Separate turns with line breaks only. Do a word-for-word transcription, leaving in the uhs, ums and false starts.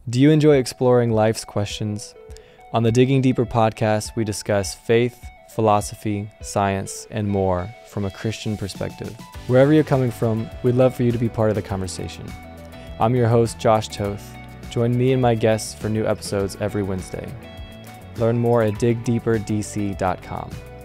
Do you enjoy exploring life's questions? On the Digging Deeper podcast, we discuss faith, philosophy, science, and more from a Christian perspective. Wherever you're coming from, we'd love for you to be part of the conversation. I'm your host, Josh Toth. Join me and my guests for new episodes every Wednesday. Learn more at dig deeper d c dot com.